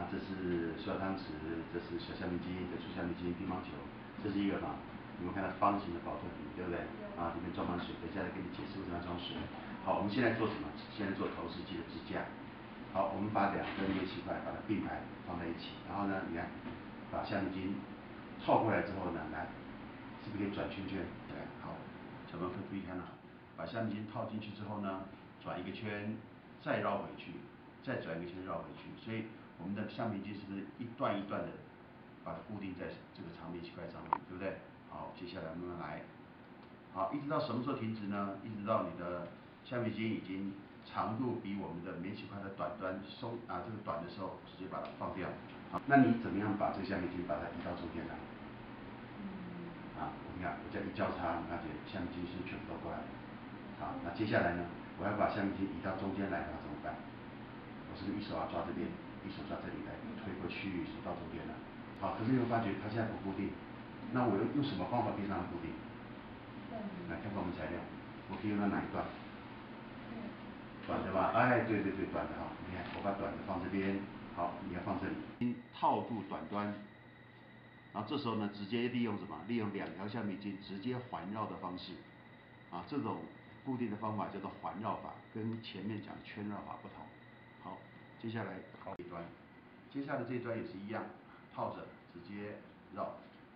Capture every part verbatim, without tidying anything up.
这是塑料汤匙，这是小橡皮筋，这是橡皮筋、乒乓球，这是一个嘛？你们看到方形的保特瓶，对不对？啊，里面装满水，等一下来给你解释为什么要装水。好，我们现在做什么？现在做投石机的支架。好，我们把两根煤气块把它并排放在一起，然后呢，你看，把橡皮筋套过来之后呢，来，是不是可以转圈圈？来，好，小朋友注意看啊，把橡皮筋套进去之后呢，转一个圈，再绕回去，再转一个圈绕回去，所以我们的橡皮筋是不是一段一段的把它固定在这个长煤气块上面，对不对？好，接下来慢慢来，好，一直到什么时候停止呢？一直到你的橡皮筋已经长度比我们的煤气块的短端松啊，这个短的时候，直接把它放掉。好，那你怎么样把这个橡皮筋把它移到中间来？啊，你看，我这样一交叉，你看这橡皮筋是全部都过来了。好，那接下来呢，我要把橡皮筋移到中间来，那怎么办？我是不是一手要抓这边，一手抓这里来，推过去，手到中间了。好，可是你会发觉它现在不固定，那我用用什么方法可以让它固定？来看看我们材料，我可以用到哪一段？短的吧？哎，对对对，短的哈。你看，我把短的放这边，好，你要放这里，套住短端，然后这时候呢，直接利用什么？利用两条橡皮筋直接环绕的方式，啊，这种固定的方法叫做环绕法，跟前面讲圈绕法不同。好，接下来好一端，接下来这一端也是一样，套着直接绕。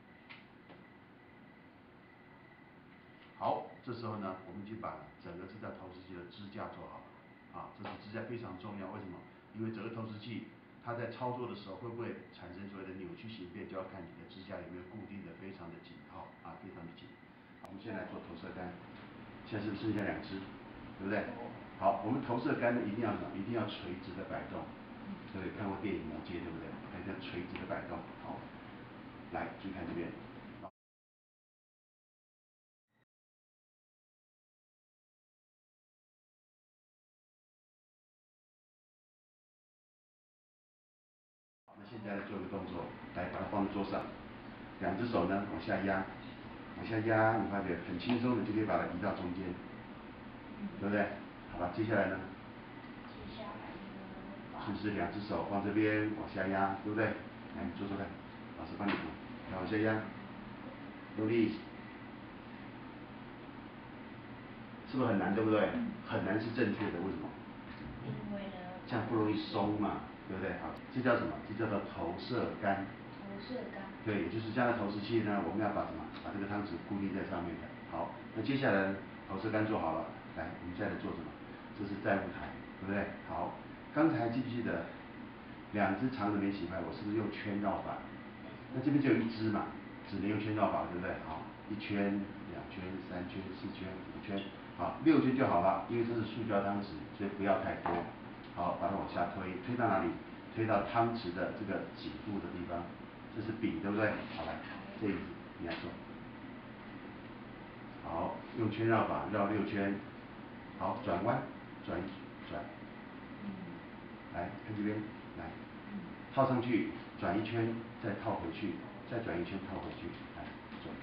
好，这时候呢，我们就把整个这条投石机的支架做好了。啊，这是支架非常重要，为什么？因为整个投石器它在操作的时候会不会产生所谓的扭曲形变，就要看你的支架有没有固定的非常的紧靠啊，非常的紧。我们现在做投射杆，现在是不是剩下两只，对不对？好，我们投射杆呢一定要什么？一定要垂直的摆动。对，看过电影《魔戒》对不对？它一定要垂直的摆动。好，来，注意看这边。那现在来做一个动作，来把它放在桌上，两只手呢往下压，往下压，你发觉很轻松的就可以把它移到中间，对不对？好了，接下来呢？接下来呢？是不是两只手放这边往下压，对不对？来，你做做看，老师帮你做，来往下压，用力，是不是很难，对不对？很难是正确的，为什么？因为呢，这样不容易松嘛，对不对？好，这叫什么？这叫做投射杆。投射杆。对，也就是这样的投石器呢，我们要把什么？把这个汤匙固定在上面的。好，那接下来投射杆做好了，来，我们现在做什么？这是载物台，对不对？好，刚才记不记得两只长的煤气块，我是不是用圈绕法？那这边就有一只嘛，只能用圈绕法，对不对？好，一圈、两圈、三圈、四圈、五圈。好，六圈就好了，因为这是塑胶汤匙，所以不要太多。好，把它往下推，推到哪里？推到汤匙的这个颈部的地方，这是柄，对不对？好，来，这一你来做。好，用圈绕法绕六圈。好，转弯，转转。来，看这边，来，套上去，转一圈，再套回去，再转一圈套回去，来，转。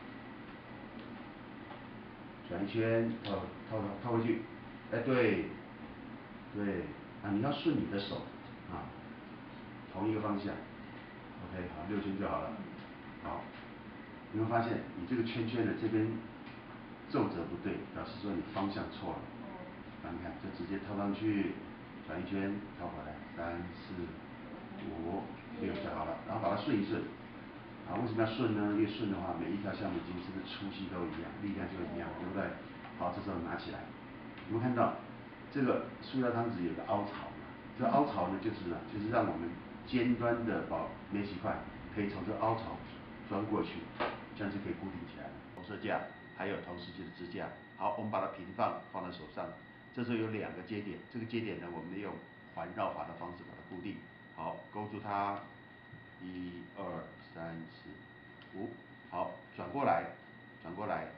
转一圈，套套套回去，哎，对，对，啊，你要顺你的手，啊，同一个方向 ，OK， 好，六圈就好了，好，你会发现你这个圈圈的这边皱褶不对，表示说你方向错了，啊，你看，就直接套上去，转一圈，套回来，三四五六就好了，然后把它顺一顺。啊，为什么要顺呢？因为顺的话，每一条橡皮筋是不是粗细都一样，力量就一样，对不对？好，这时候拿起来，你们看到这个塑料汤匙有个凹槽嘛？这个凹槽呢，就是呢，就是让我们尖端的保煤气块可以从这个凹槽钻过去，这样就可以固定起来了。投射架还有投石机的支架，好，我们把它平放放在手上，这时候有两个接点，这个接点呢，我们用环绕法的方式把它固定，好，勾住它。一二三四五，好，转过来，转过来，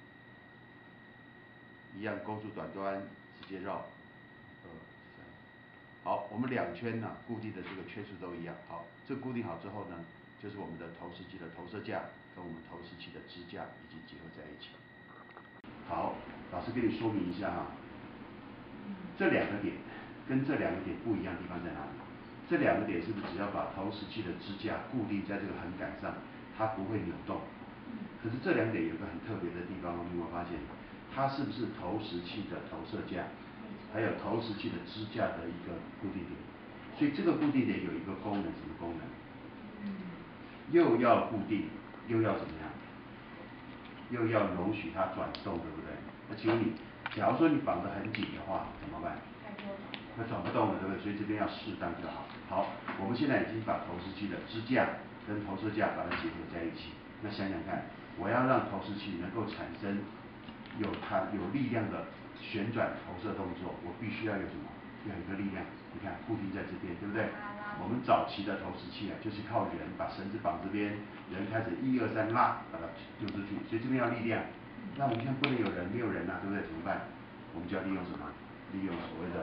一样勾住短端，直接绕，二三，好，我们两圈呢、啊，固定的这个圈数都一样，好，这固定好之后呢，就是我们的投石机的投射架跟我们投石器的支架已经结合在一起。好，老师给你说明一下哈，这两个点跟这两个点不一样的地方在哪里？ 这两个点是不是只要把投石器的支架固定在这个横杆上，它不会扭动？可是这两点有个很特别的地方，你有没有发现？它是不是投石器的投射架，还有投石器的支架的一个固定点？所以这个固定点有一个功能，什么功能？又要固定，又要怎么样？又要容许它转动，对不对？那请问你，假如说你绑得很紧的话，怎么办？那转不动了，对不对？所以这边要适当就好。好，我们现在已经把投石器的支架跟投射架把它结合在一起。那想想看，我要让投石器能够产生有它有力量的旋转投射动作，我必须要有什么？要有一个力量，你看固定在这边，对不对？我们早期的投石器啊，就是靠人把绳子绑这边，人开始一二三拉，把它丢出去，所以这边要力量。那我们现在不能有人，没有人啊，对不对？怎么办？我们就要利用什么？利用所谓的。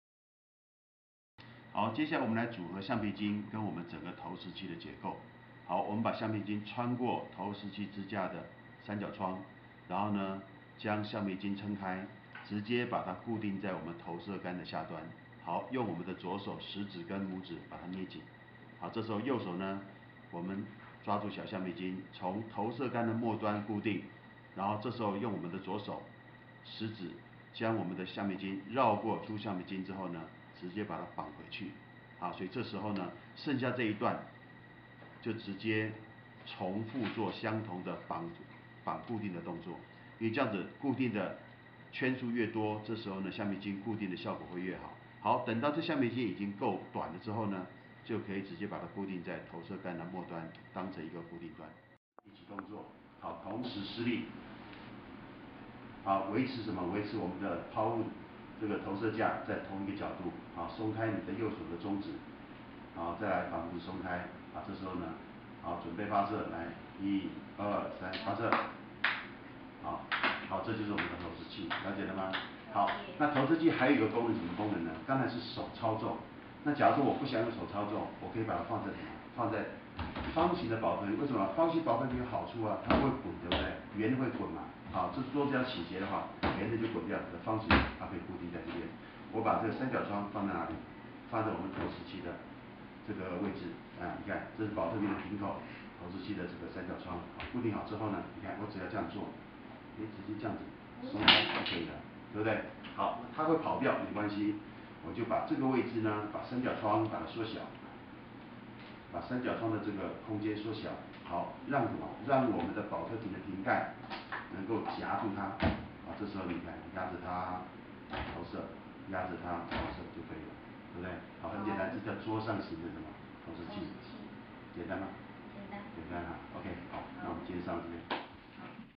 好，接下来我们来组合橡皮筋跟我们整个投石器的结构。好，我们把橡皮筋穿过投石器支架的三角窗，然后呢，将橡皮筋撑开，直接把它固定在我们投射杆的下端。好，用我们的左手食指跟拇指把它捏紧。好，这时候右手呢，我们抓住小橡皮筋，从投射杆的末端固定，然后这时候用我们的左手食指将我们的橡皮筋绕过粗橡皮筋之后呢，直接把它绑回去。好，所以这时候呢，剩下这一段就直接重复做相同的绑绑固定的动作，因为这样子固定的圈数越多，这时候呢，橡皮筋固定的效果会越好。好，等到这橡皮筋已经够短了之后呢，就可以直接把它固定在投射杆的末端，当成一个固定端。一起动作，好，同时施力。好，维持什么？维持我们的抛物这个投射架在同一个角度。好，松开你的右手的中指。好，再来把拇指松开。好，这时候呢，好，准备发射，来，一、二、三，发射。好，好，这就是我们的投石器，了解了吗？好，那投石器还有一个功能，什么功能呢？刚才是手操纵。那假如说我不想用手操纵，我可以把它放在什么？放在方形的保特瓶。为什么？方形保特瓶有好处啊，它会滚，对不对？圆的会滚嘛。好，这桌子要倾斜的话，圆的就滚掉，方形它可以固定在这边。我把这个三角窗放在哪里？放在我们投石器的这个位置。啊，你看，这是保特瓶的瓶口，投石器的这个三角窗，固定好之后呢，你看我只要这样做，哎，直接这样子松开就可以了，对不对？好，它会跑掉没关系，我就把这个位置呢，把三角窗把它缩小，把三角窗的这个空间缩小，好，让什么？让我们的保特瓶的瓶盖能够夹住它，啊，这时候你看，压着它投射，压着它投射就可以了，对不对？好，很简单，这叫桌上型的什么投石器，简单吗？简单。简单啊 ，OK，好，那我们今天上到这边。